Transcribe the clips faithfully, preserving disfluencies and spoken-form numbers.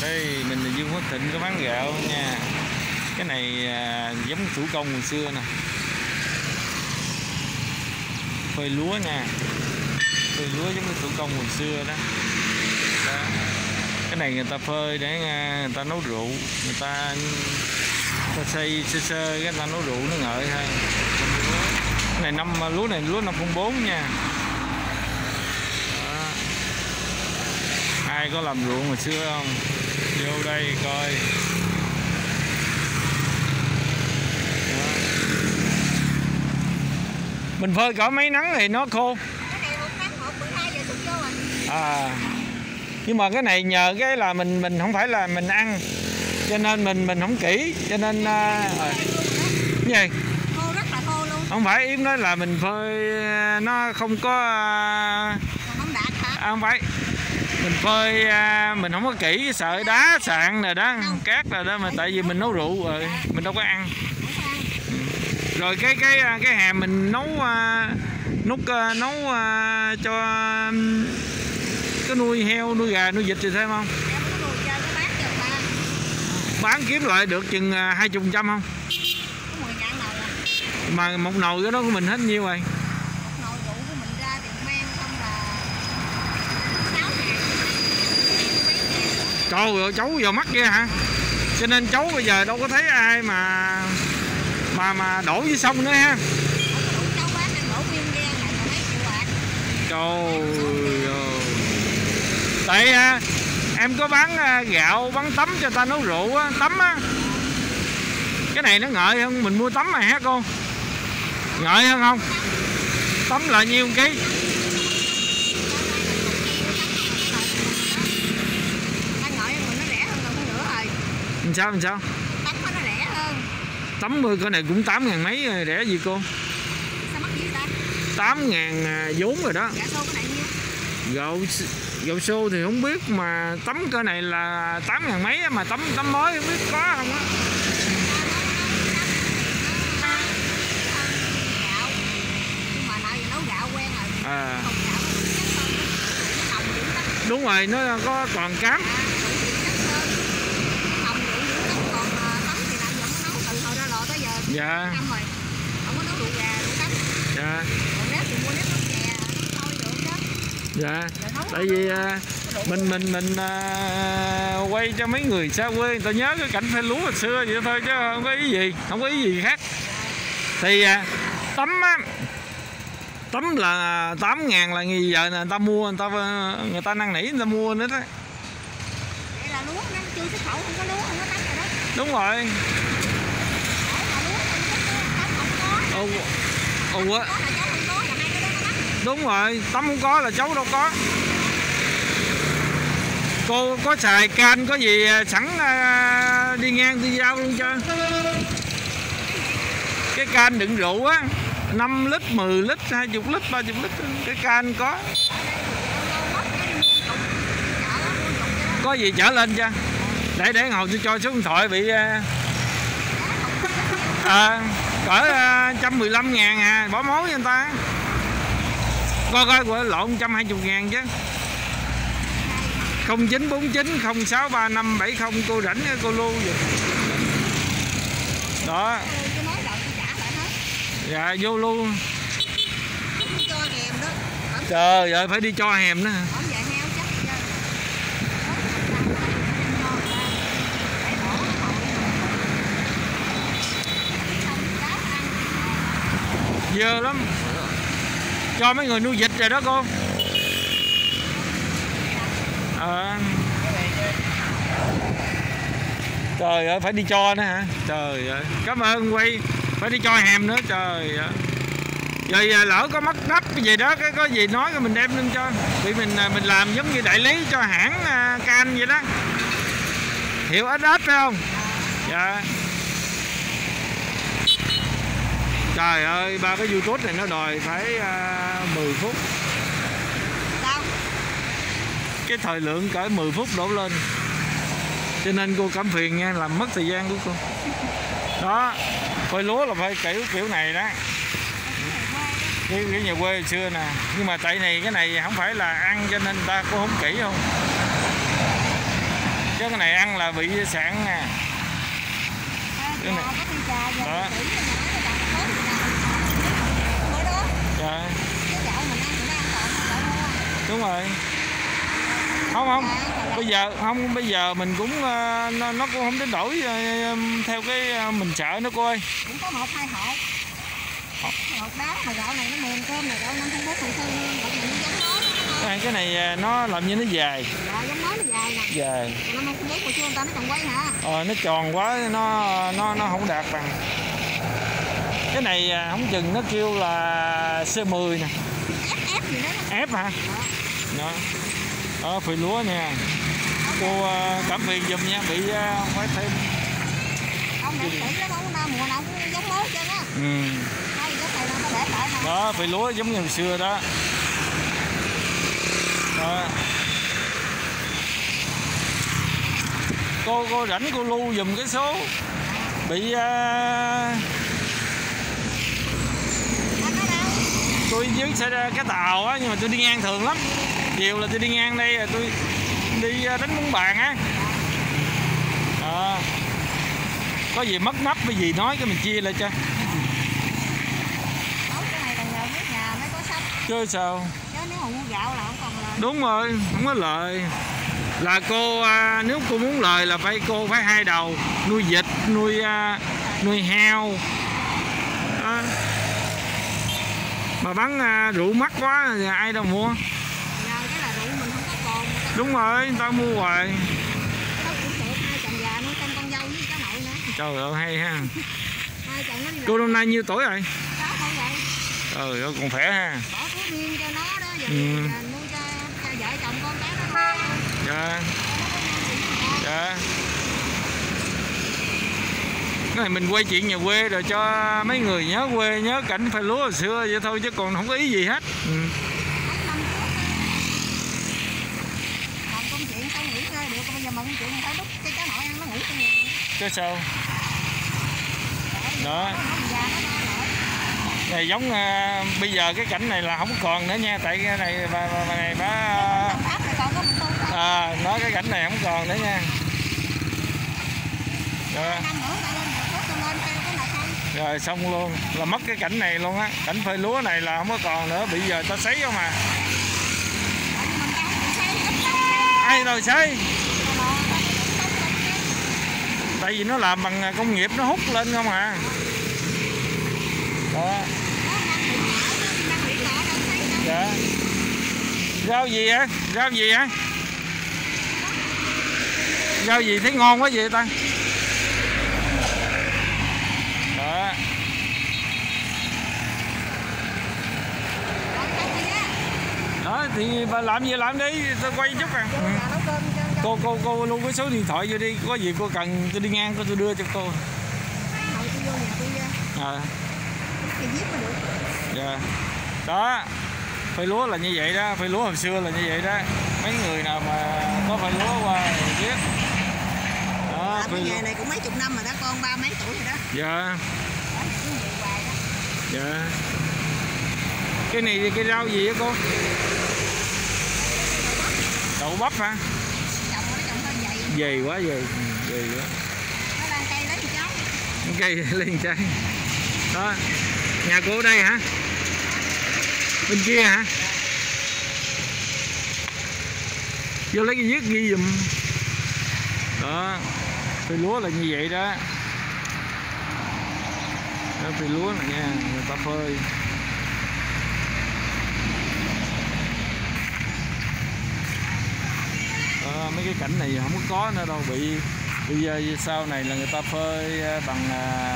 Đây mình là Dương Phước Thịnh có bán gạo nha. Cái này à, giống thủ công hồi xưa nè. Phơi lúa nha. Phơi lúa giống như thủ công hồi xưa đó. Đó. Cái này người ta phơi để người ta nấu rượu, người ta, người ta xây sơ sơ cái người ta nấu rượu nó ngợi thôi. Cái này năm lúa này lúa năm không bốn nha. Đó. Ai có làm ruộng hồi xưa không? Vô đây coi. Đó. Mình phơi cỡ mấy nắng thì nó khô. Cái này một nắng một mười hai giờ xuất vô rồi. À. Nhưng mà cái này nhờ cái là mình mình không phải là mình ăn, cho nên mình mình không kỹ, cho nên uh, à, cái gì? Khô rất là khô luôn. Không phải, Yếm nói là mình phơi nó không có uh, không đạt hả? À, không phải. Mình phơi uh, mình không có kỹ, sợ đá sạn rồi đó, không. Cát rồi đó mà tại vì mình nấu rượu rồi, mình đâu có ăn. Rồi cái cái cái hàm mình nấu uh, nút uh, nấu uh, cho um, có nuôi heo, nuôi gà, nuôi vịt thì thêm không? Bán kiếm lại được chừng hai chục trăm không? Mà một nồi cái đó của mình hết nhiêu rồi? Một nồi rượu của mình ra tiền mang không là sáu ngàn. Trời ơi, cháu giờ mắc kia hả? Cho nên cháu bây giờ đâu có thấy ai mà mà mà đổ dưới sông nữa ha. Cháu bán đang đổ nguyên ghe này mà mấy triệu bạc. Trời ơi. Tại à, em có bán à, gạo, bán tấm cho ta nấu rượu á, tấm á. Cái này nó ngợi hơn, mình mua tấm này hả cô? Ngợi hơn không? Tấm là nhiêu ký? Làm sao làm sao? Tấm nó rẻ hơn. Tấm mươi cái này cũng tám ngàn mấy rồi, rẻ gì cô? Sao mắc gì ta? tám ngàn vốn rồi đó. Gạo xô cái này nhiêu? Gạo gạo xô thì không biết, mà tấm cái này là tám ngàn mấy mà tấm tấm mới không biết có không á. Gạo. Nhưng mà tại vì nấu gạo quen rồi. À. Còn gạo nó nồng dữ lắm. Đúng rồi, nó có toàn cám. Dạ. Năm rồi. Không có nấu rượu gà, rượu tấm. Dạ. Còn nếp thì mua nếp nấu chè, nấu sôi được đó. Dạ. Tại vì à, mình mình mình à, quay cho mấy người xa quê người ta nhớ cái cảnh phơi lúa hồi xưa vậy thôi chứ không có ý gì, không có ý gì khác. Thì à, tấm á, tấm là tám ngàn là người giờ người ta mua, người ta người ta năn nỉ người ta mua nữa đó. Vậy là lúa nó chưa xuất khẩu, không có lúa, không có tấm rồi đó. Đúng rồi. Ồ, ồ á. Đúng rồi, tấm không có là cháu đâu có. Cô có xài can có gì sẵn uh, đi ngang đi giao luôn cho. Cái can đựng rượu á, năm lít, mười lít, hai mươi lít, ba mươi lít, cái can có. Có gì chở lên cho. Để để ngồi tôi cho số điện thoại bị à, cỡ một trăm mười lăm ngàn à, bỏ mối cho người ta. Coi coi của lộn một trăm hai mươi ngàn chứ. Không chín bốn chín không sáu ba năm bảy không, cô rảnh cô lưu vậy. Đó. Dạ vô luôn. Trời ơi phải đi cho hèm nữa hả? Dơ lắm. Cho mấy người nuôi vịt rồi đó cô. À. Trời ơi phải đi cho nữa hả? Trời ơi cảm ơn quay. Phải đi cho hèm nữa. Trời ơi. Rồi lỡ có mất nắp cái gì đó, cái có gì nói rồi mình đem lên cho. Vì mình mình làm giống như đại lý cho hãng can vậy đó. Hiểu ít ít phải không? Dạ. Trời ơi, ba cái YouTube này nó đòi phải uh, mười phút. Sao? Cái thời lượng cỡ mười phút đổ lên. Cho nên cô cảm phiền nha, làm mất thời gian của cô. Đó, phơi lúa là phải kiểu kiểu này đó. Cái, cái nhà quê hồi xưa nè. Nhưng mà tại này cái này không phải là ăn cho nên ta cũng không kỹ không. chứ cái này ăn là bị sạn nè. Cái này. Đó. Dạ. Đúng rồi. Không không. Bây giờ không bây giờ mình cũng nó, nó cũng không đến đổi theo cái mình sợ nó cô ơi. Cũng có một hai hộp. Hộp đá mà gạo này nó mềm, cơm này gạo năm không bốn phần tư luôn, hộp này nó giống nó. Cái này nó làm như nó dài. Dạ giống nó nó dài nè. Dài. năm không bốn của chú người ta nó còn quay hả? Ờ nó tròn quá nó nó nó không đạt bằng. Cái này không chừng nó kêu là C mười nè. Ép ép gì đó. Ép hả? Đó. Đó phơi lúa nha. Cô cảm phiền giùm nha, bị phải thêm. Không để kỹ nó đâu có mùa nào cũng giống mới chứ á. Ừ. Thôi giống này nó để lại mà. Đó phơi lúa giống như hồi xưa đó. Đó. Cô cô rảnh cô lưu dùm cái số bị uh... tôi dưới xe cái tàu á, nhưng mà tôi đi ngang thường lắm. Chiều là tôi đi ngang đây là tôi đi đánh bóng bàn á. Đó. Có gì mất nắp cái gì nói cái mình chia lại cho. Chứ sao? Chứ nếu mà mua gạo là không còn lời. Đúng rồi, không có lời. Là cô à, nếu cô muốn lời là phải cô phải hai đầu, nuôi vịt, nuôi à, nuôi heo. Đó. Mà bán à, rượu mắc quá thì ai đâu mua. Nhờ cái là rượu mình không có còn. Đúng rồi, người ta mua hoài. Nó cũng được hai chồng già nuôi thêm con dâu với cháu nội nữa. Trời ơi hay ha. Hai chồng nó đi làm. Cô năm nay nhiêu tuổi rồi? Đó không vậy. Trời ơi còn khỏe ha. Bỏ thuốc riêng cho nó đó, giờ ừ. nuôi cho, cho vợ chồng con cái nó thôi. Dạ. Dạ. Cái này mình quay chuyện nhà quê rồi cho mấy người nhớ quê, nhớ cảnh phơi lúa hồi xưa vậy thôi chứ còn không có ý gì hết. Ừ. Làm công chuyện không nghỉ ngơi được, bây giờ mà công chuyện phải đút cái cháu nội ăn nó ngủ trong nhà. Chứ sao? Đó. Này giống uh, bây giờ cái cảnh này là không còn nữa nha, tại cái này bà, bà, bà này bà à, nói cái cảnh này không còn nữa nha. Rồi. Rồi xong luôn là mất cái cảnh này luôn á, cảnh phơi lúa này là không có còn nữa, bây giờ ta sấy không à. Ai rồi sấy? Tại vì nó làm bằng công nghiệp, nó hút lên không à. Đó. Dạ. Rau gì hả? Rau gì hả? Rau gì thấy ngon quá vậy ta? Đó. Đó thì bà làm gì làm đi, tôi quay chút à. Ừ. Cô cô cô luôn cái số điện thoại vô đi, có gì cô cần tôi đi ngang tôi đưa cho cô. À. Dạ. Đó. Phơi lúa là như vậy đó, phơi lúa hồi xưa là như vậy đó. Mấy người nào mà có phơi lúa qua thì biết. Đó, à, cái nghề này cũng mấy chục năm rồi đó, con ba mấy tuổi rồi đó. Dạ. Dạ. Cái này cái rau gì á cô? Đậu bắp hả? Trồng nó trồng hơi dày. Dày quá dày, dày quá. Nó đang cây lấy cháu. Cây lên trái. Đó. Nhà cô ở đây hả? Bên kia hả? Vô lấy cái viết ghi giùm. Đó. Phơi lúa là như vậy đó. Đó phơi lúa này nha, người ta phơi. Đó, mấy cái cảnh này không có nữa đâu, bị bây giờ sau này là người ta phơi bằng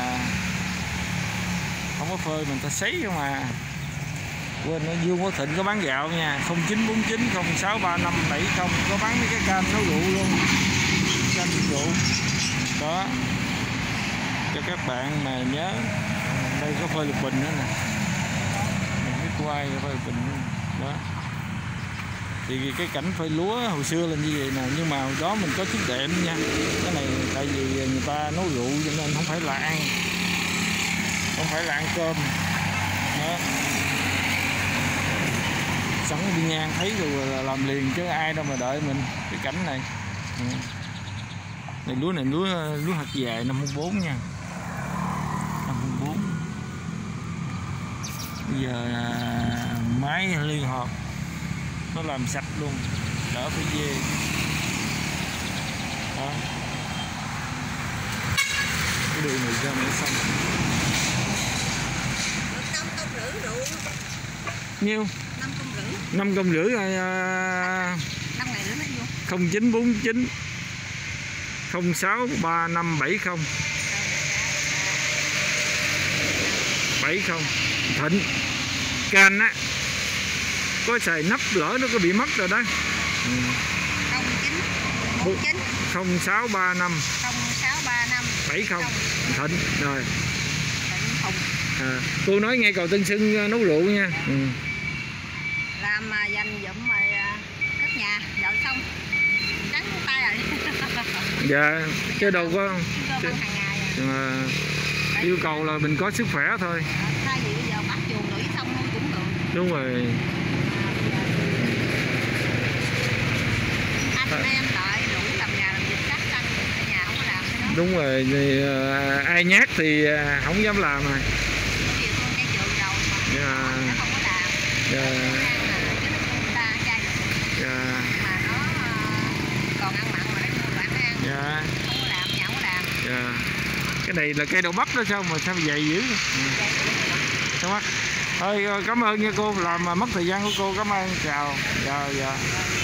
không có phơi mình ta sấy không à. Quên nó Dương Quốc Thịnh có bán gạo nha, không chín bốn chín không sáu ba năm bảy không, có bán mấy cái cam nấu rượu luôn, cam rượu đó cho các bạn mà nhớ. Đây có phơi lục bình nữa nè, mình biết quay phơi lục bình nữa. Đó thì cái cảnh phơi lúa hồi xưa là như vậy nè, nhưng mà hồi đó mình có chiếc đệm nha. Cái này tại vì người ta nấu rượu cho nên không phải là ăn, không phải là ăn cơm đó. Sẵn đi ngang thấy rồi là làm liền chứ ai đâu mà đợi mình cái cảnh này. Ừ. Này lúa này lúa lúa hạt dài năm bốn nha, năm bốn. Bây giờ máy liên hợp nó làm sạch luôn, đỡ phải về. Đó. Cái đường này ra mới xong. năm công rưỡi rượu. Nhiêu? năm công rưỡi. năm công rưỡi rồi. năm ngày nữa nó vô. không chín bốn chín không sáu ba năm bảy không bảy không. Thịnh can á, có xài nắp lỡ nó có bị mất rồi đó. Ừ. không chín bốn chín không sáu ba năm không sáu ba năm bảy không. Thịnh rồi. Thịnh Hùng. À, cô nói nghe cầu Tân Xuân nấu rượu nha. Ừ. Làm mà dành dụm rồi cất nhà dọn xong trắng tay rồi. Dạ chứ đâu có chứ, hàng ngày à, yêu cầu là mình có sức khỏe thôi. à, thay vì bây giờ bắt chuồng đuổi xong nuôi cũng được. Đúng rồi. Anh à, em đợi đủ làm nhà làm việc cắt xanh ở nhà không có làm cái đó. Đúng rồi thì à, ai nhát thì à, không dám làm rồi. Cái gì con cái trường đầu mà Dạ. nó không có làm. Dạ. Chứ nó không ta chay. Dạ. Mà nó còn ăn mặn mà nó mua đồ ăn nó ăn. Dạ. Không có làm, nhà không có làm. Dạ. Cái này là cây đậu bắp đó sao mà sao dày dữ. Đúng không? Thôi cảm ơn nha cô, làm mà mất thời gian của cô, cảm ơn. Chào. Dạ dạ.